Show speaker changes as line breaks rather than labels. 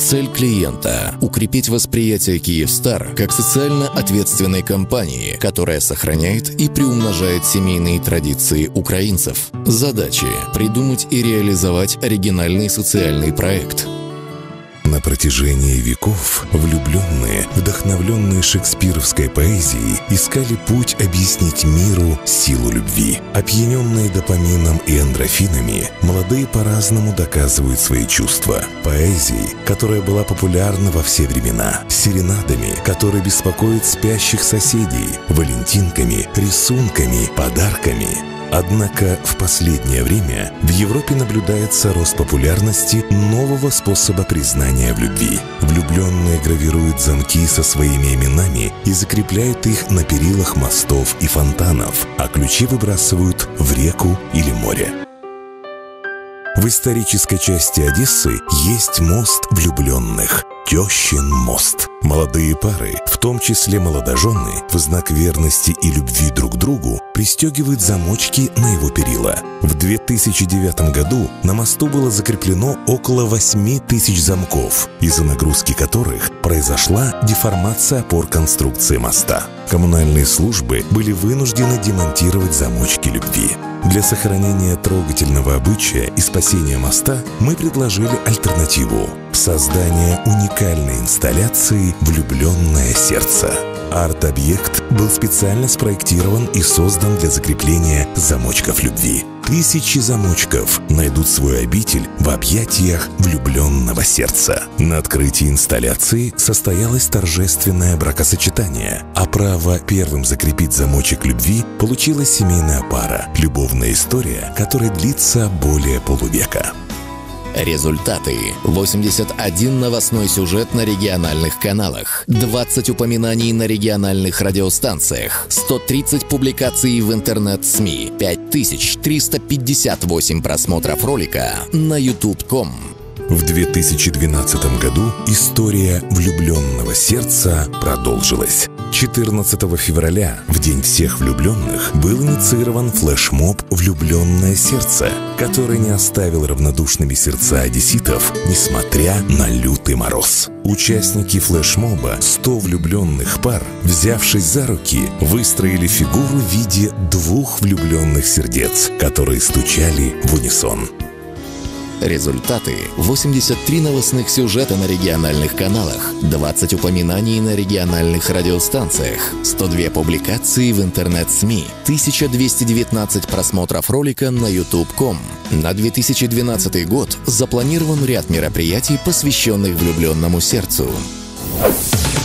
Цель клиента – укрепить восприятие «Киевстар» как социально ответственной компании, которая сохраняет и приумножает семейные традиции украинцев. Задачи – придумать и реализовать оригинальный социальный проект.
На протяжении веков влюбленные, вдохновленные шекспировской поэзией, искали путь объяснить миру силу любви. Опьяненные допамином и эндорфинами, молодые по-разному доказывают свои чувства. Поэзией, которая была популярна во все времена, серенадами, которые беспокоят спящих соседей, валентинками, рисунками, подарками. Однако в последнее время в Европе наблюдается рост популярности нового способа признания в любви. Влюбленные гравируют замки со своими именами и закрепляют их на перилах мостов и фонтанов, а ключи выбрасывают в реку или море. В исторической части Одессы есть мост влюбленных – Тещин мост. Молодые пары, в том числе молодожены, в знак верности и любви друг к другу, пристегивают замочки на его перила. В 2009 году на мосту было закреплено около 8000 замков, из-за нагрузки которых произошла деформация опор конструкции моста. Коммунальные службы были вынуждены демонтировать замочки любви. Для сохранения трогательного обычая и спасения моста мы предложили альтернативу – создание уникальной инсталляции «Влюбленное сердце». Арт-объект был специально спроектирован и создан для закрепления замочков любви. 1000 замочков найдут свой обитель в объятиях влюбленного сердца. На открытии инсталляции состоялось торжественное бракосочетание, а право первым закрепить замочек любви получила семейная пара. Любовная история, которая длится более полувека.
Результаты. 81 новостной сюжет на региональных каналах, 20 упоминаний на региональных радиостанциях, 130 публикаций в интернет-СМИ, 5358 просмотров ролика на youtube.com.
В 2012 году история влюбленного сердца продолжилась. 14 февраля, в День всех влюбленных, был инициирован флешмоб «Влюбленное сердце», который не оставил равнодушными сердца одесситов, несмотря на лютый мороз. Участники флешмоба, 100 влюбленных пар, взявшись за руки, выстроили фигуру в виде 2 влюбленных сердец, которые стучали в унисон.
Результаты. 83 новостных сюжета на региональных каналах, 20 упоминаний на региональных радиостанциях, 102 публикации в интернет-СМИ, 1219 просмотров ролика на youtube.com. На 2012 год запланирован ряд мероприятий, посвященных влюбленному сердцу.